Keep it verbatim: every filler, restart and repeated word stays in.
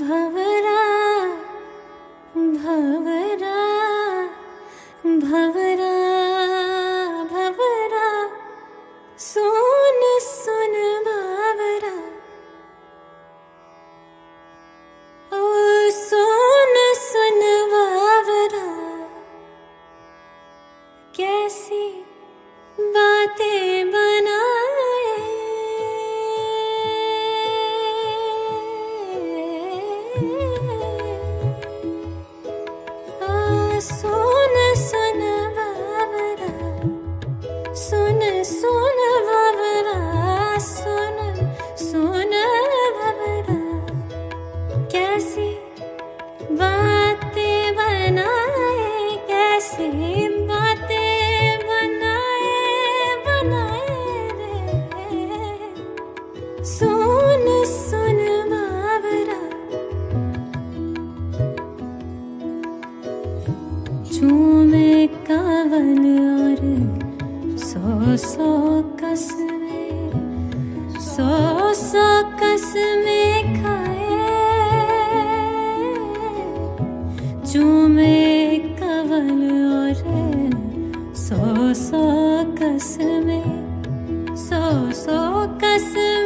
भवरा भवरा भवरा भवरा सुन सुन भवरा ओ सुन सुन भवरा कैसी बातें बनाए आ, सुन सुन बाबरा सुन सुन बाबरा सुन सुन बाबरा कैसी बातें बनाए कैसी बातें बनाए बनाए रे सुन सुन बाबरा झूमे कावल और सौ सौ कसमे सौ सौ कसमे खाए झूमे कावल और सौ सौ कसमे सौ सौ कसमे